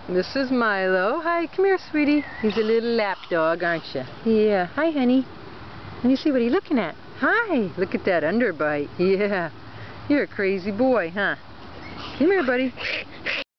This is Milo. Hi, come here, sweetie. He's a little lap dog, aren't you? Yeah. Hi, honey. Let me see what he's looking at. Hi. Look at that underbite. Yeah. You're a crazy boy, huh? Come here, buddy.